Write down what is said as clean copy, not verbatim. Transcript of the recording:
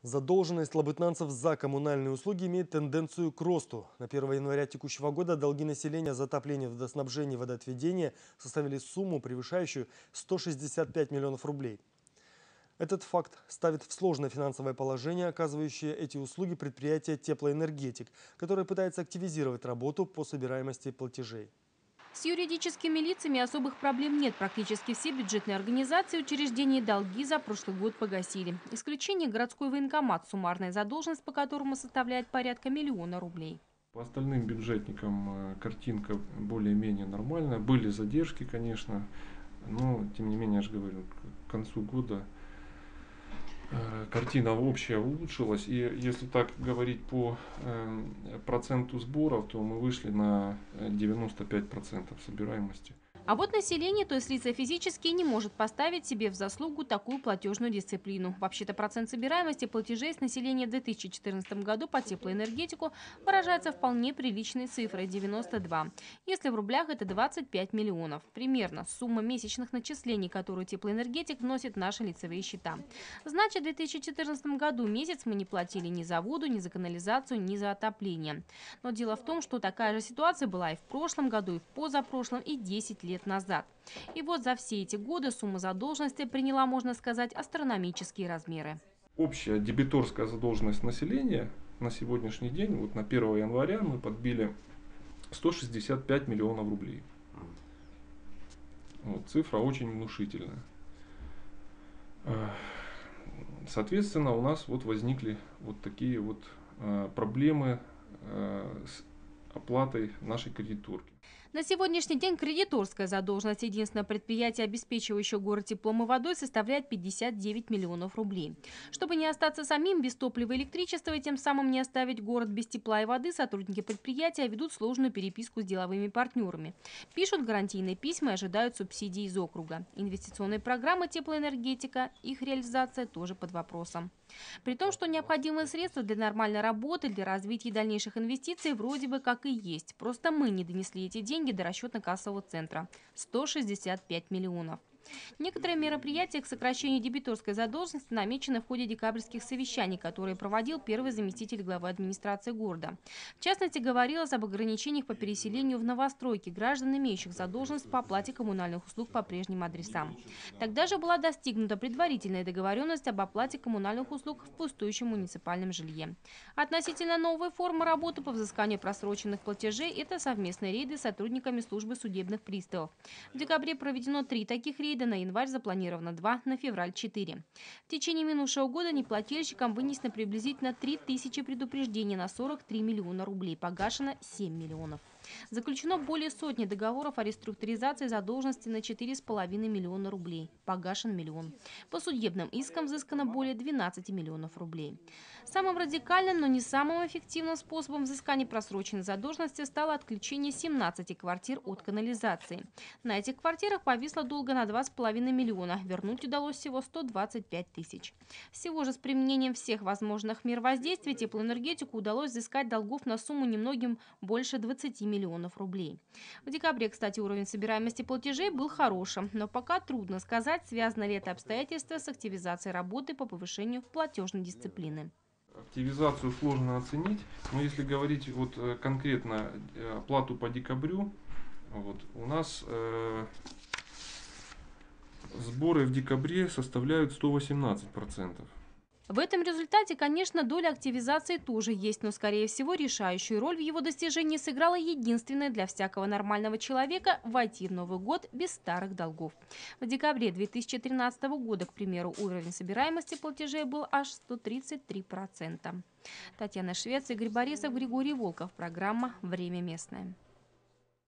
Задолженность лабытнанцев за коммунальные услуги имеет тенденцию к росту. На 1 января текущего года долги населения за отопление, водоснабжение и водоотведение составили сумму, превышающую 165 миллионов рублей. Этот факт ставит в сложное финансовое положение оказывающие эти услуги предприятия «Теплоэнергетик», которое пытается активизировать работу по собираемости платежей. С юридическими лицами особых проблем нет. Практически все бюджетные организации и учреждения долги за прошлый год погасили. Исключение – городской военкомат, суммарная задолженность по которому составляет порядка миллиона рублей. По остальным бюджетникам картинка более-менее нормальная. Были задержки, конечно, но тем не менее, я же говорю, к концу года картина общая улучшилась. И если так говорить по проценту сборов, то мы вышли на 95% собираемости. А вот население, то есть лица физические, не может поставить себе в заслугу такую платежную дисциплину. Вообще-то процент собираемости платежей с населения в 2014 году по теплоэнергетику выражается вполне приличной цифрой – 92. Если в рублях это 25 миллионов. Примерно сумма месячных начислений, которую теплоэнергетик вносит в наши лицевые счета. Значит, в 2014 году месяц мы не платили ни за воду, ни за канализацию, ни за отопление. Но дело в том, что такая же ситуация была и в прошлом году, и в позапрошлом, и 10 лет назад. И вот за все эти годы сумма задолженности приняла, можно сказать, астрономические размеры. Общая дебиторская задолженность населения на сегодняшний день, вот на 1 января мы подбили 165 миллионов рублей. Вот, цифра очень внушительная. Соответственно, у нас вот возникли вот такие вот проблемы с оплатой нашей кредиторки. На сегодняшний день кредиторская задолженность единственного предприятия, обеспечивающего город теплом и водой, составляет 59 миллионов рублей. Чтобы не остаться самим без топлива и электричества и тем самым не оставить город без тепла и воды, сотрудники предприятия ведут сложную переписку с деловыми партнерами. Пишут гарантийные письма и ожидают субсидий из округа. Инвестиционные программы теплоэнергетика, их реализация тоже под вопросом. При том, что необходимые средства для нормальной работы, для развития дальнейших инвестиций вроде бы как и есть. Просто мы не донесли эти деньги до расчетно-кассового центра – 165 миллионов. Некоторые мероприятия к сокращению дебиторской задолженности намечены в ходе декабрьских совещаний, которые проводил первый заместитель главы администрации города. В частности, говорилось об ограничениях по переселению в новостройки граждан, имеющих задолженность по оплате коммунальных услуг по прежним адресам. Тогда же была достигнута предварительная договоренность об оплате коммунальных услуг в пустующем муниципальном жилье. Относительно новой формы работы по взысканию просроченных платежей – это совместные рейды с сотрудниками службы судебных приставов. В декабре проведено 3 таких рейда. На январь запланировано 2, на февраль 4. В течение минувшего года неплательщикам вынесено приблизительно 3000 предупреждений на 43 миллиона рублей, погашено 7 миллионов. Заключено более сотни договоров о реструктуризации задолженности на 4,5 миллиона рублей, погашен миллион. По судебным искам взыскано более 12 миллионов рублей. Самым радикальным, но не самым эффективным способом взыскания просроченной задолженности стало отключение 17 квартир от канализации. На этих квартирах повисло долго на 2,5 миллиона, вернуть удалось всего 125 тысяч. Всего же с применением всех возможных мер воздействия теплоэнергетику удалось взыскать долгов на сумму немногим больше 20 миллионов рублей. В декабре, кстати, уровень собираемости платежей был хорошим, но пока трудно сказать, связано ли это обстоятельство с активизацией работы по повышению платежной дисциплины. Активизацию сложно оценить, но если говорить вот конкретно оплату по декабрю, вот, у нас сборы в декабре составляют 118%. В этом результате, конечно, доля активизации тоже есть, но, скорее всего, решающую роль в его достижении сыграла единственное для всякого нормального человека – войти в Новый год без старых долгов. В декабре 2013 года, к примеру, уровень собираемости платежей был аж 133%. Татьяна Швец, Игорь Борисов, Григорий Волков. Программа «Время местное».